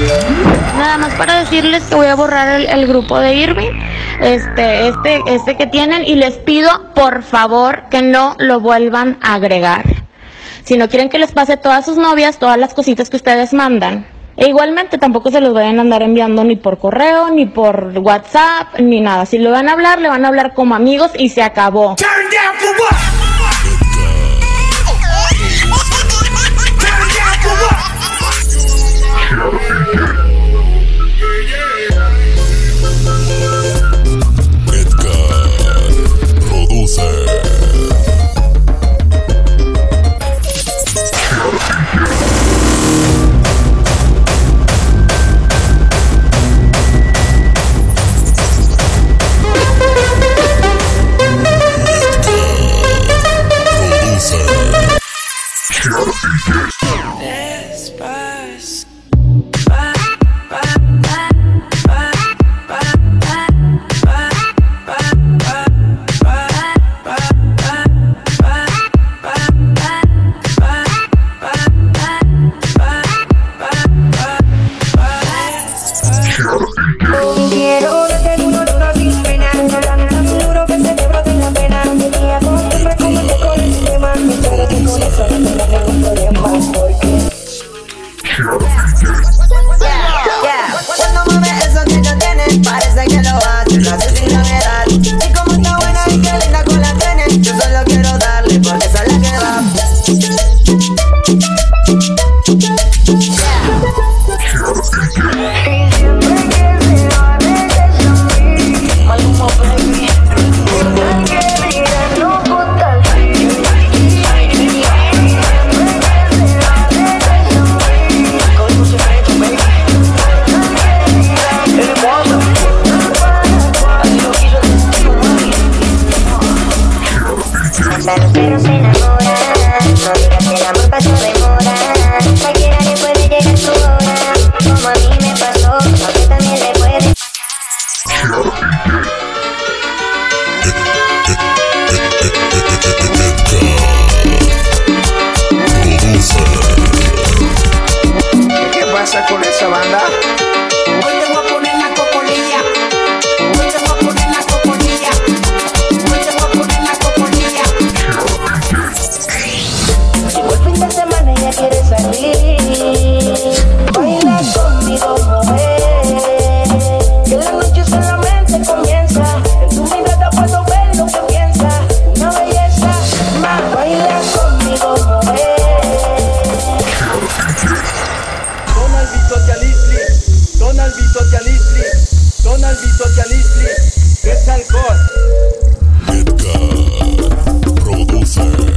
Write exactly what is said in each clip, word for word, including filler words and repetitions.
Nada más para decirles que voy a borrar el, el grupo de Irving, este, este, este que tienen, y les pido por favor que no lo vuelvan a agregar. Si no quieren que les pase todas sus novias, todas las cositas que ustedes mandan. E igualmente tampoco se los vayan a andar enviando ni por correo, ni por WhatsApp, ni nada. Si lo van a hablar, le van a hablar como amigos y se acabó. Pero se enamora, no digas que el amor pasa de moda. Cualquiera le puede llegar su hora, como a mí me pasó, a usted también le puede. ¿Qué pasa con esa banda? Hoy te voy a poner la cocolilla. Hoy te voy a poner la cocolilla. Hoy te voy a poner la cocolilla. Llegó el fin de semana y ya quiere salir. Baila conmigo, mujer. Que la noche solamente comienza. En tu mirada puedo ver lo que piensa. Una belleza más. Baila conmigo, mujer. Donald Vito Tialistli, Donald Vito Tialistli, Donald Vito Tialistli, es alcohol. Edgar Producer.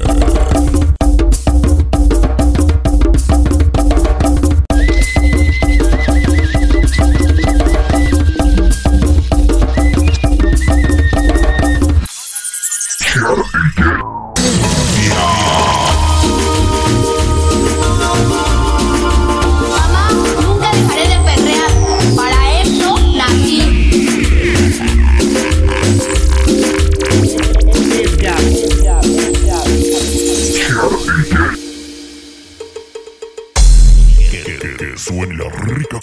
Que suene la rica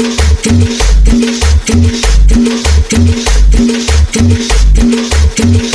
cumbia.